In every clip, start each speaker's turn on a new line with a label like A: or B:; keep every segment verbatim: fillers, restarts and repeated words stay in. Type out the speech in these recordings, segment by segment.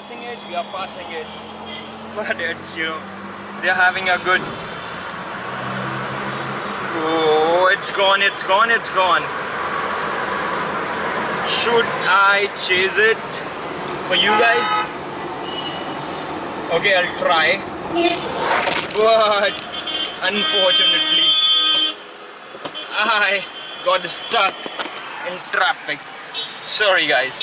A: passing it, we are passing it. But it's, you know, they're having a good... Oh, it's gone, it's gone, it's gone. Should I chase it for you guys? Okay, I'll try. But unfortunately, I got stuck in traffic. Sorry guys.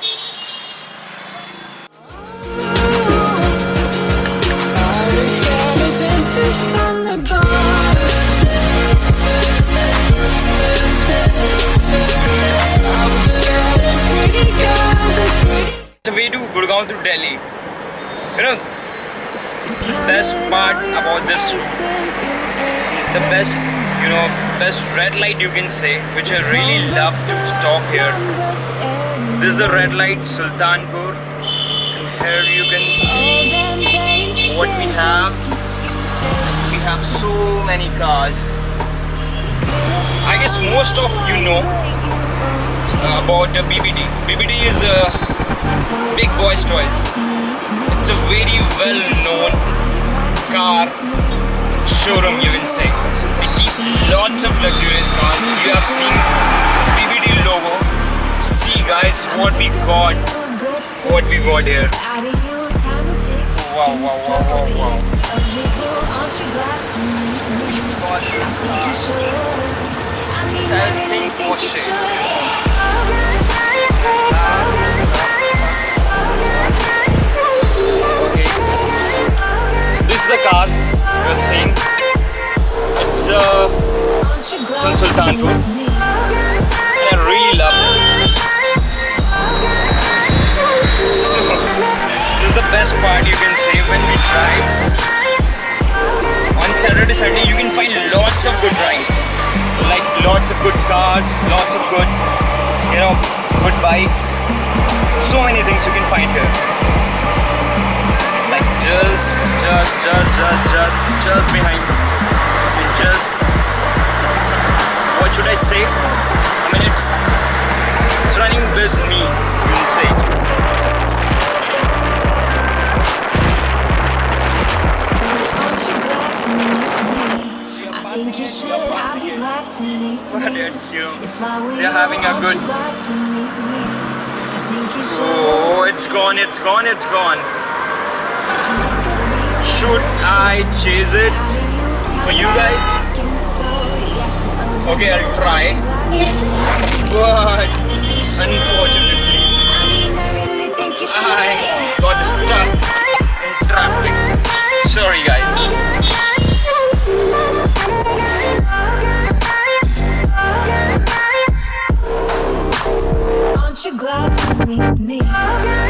A: The way to Gurgaon to Delhi. You know, the best part about this route, the best, you know, best red light you can say, which I really love to stop here. This is the red light Sultanpur, and here you can see what we have. We have so many cars. I guess most of you know uh, about the B B D. B B D is a big boys toys. It's a very well known car showroom, you can say. They keep lots of luxurious cars. You have seen this B B D logo. See guys, what we got, what we got here. Wow, wow, wow, wow, wow. We got this car. I think porsche. This is the car you're seeing. It's uh, from Sultanpur, and I really love it. So this is the best part, you can say, when we drive. On Saturday, Sunday, you can find lots of good rides, like lots of good cars, lots of good, you know, good bikes. So many things you can find here. Like just, just, just, just, just, just behind me. And just, what should I say? I mean, it's, it's running with me, you can say. But it's, you know, they're having a good... Oh, it's gone, it's gone, it's gone. Should I chase it for you guys? Okay, I'll try. But unfortunately, I got stuck in traffic. Sorry guys.
B: Aren't you glad to meet me?